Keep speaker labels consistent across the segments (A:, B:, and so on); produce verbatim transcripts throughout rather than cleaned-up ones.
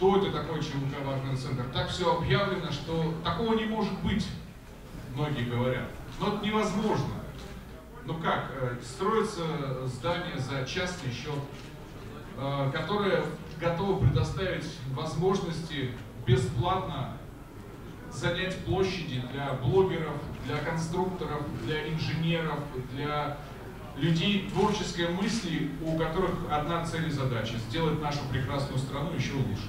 A: что это такое ЧМК «Вагнер Центр». Так все объявлено, что такого не может быть, многие говорят. Но это невозможно. Ну как, строится здание за частный счет, которое готово предоставить возможности бесплатно занять площади для блогеров, для конструкторов, для инженеров, для людей творческой мысли, у которых одна цель и задача – сделать нашу прекрасную страну еще лучше.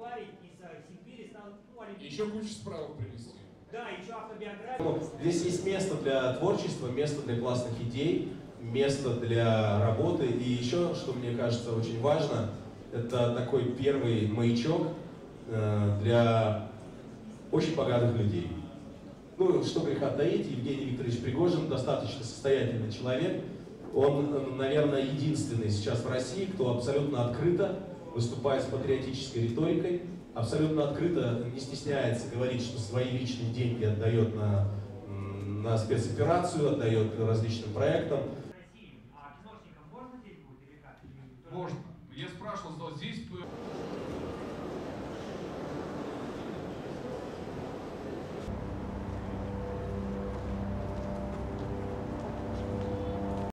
A: И еще кучу справок привести.
B: Да, еще автобиография. Здесь есть место для творчества, место для классных идей, место для работы. И еще, что мне кажется очень важно, это такой первый маячок для очень богатых людей. Ну, что греха таить, Евгений Викторович Пригожин достаточно состоятельный человек. Он, наверное, единственный сейчас в России, кто абсолютно открыто выступает с патриотической риторикой, абсолютно открыто не стесняется говорить, что свои личные деньги отдает на, на спецоперацию, отдает различным проектам.
A: Можно.